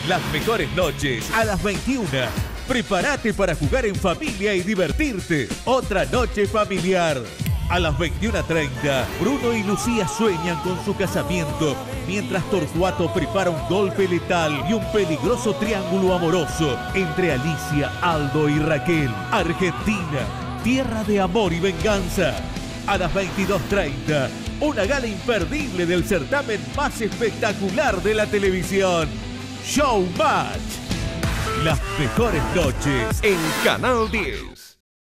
Las mejores noches a las 21. Prepárate para jugar en familia y divertirte. Otra noche familiar. A las 21:30, Bruno y Lucía sueñan con su casamiento, mientras Torcuato prepara un golpe letal y un peligroso triángulo amoroso entre Alicia, Aldo y Raquel. Argentina, tierra de amor y venganza. A las 22:30, una gala imperdible del certamen más espectacular de la televisión. Showmatch. Las mejores noches en Canal 10.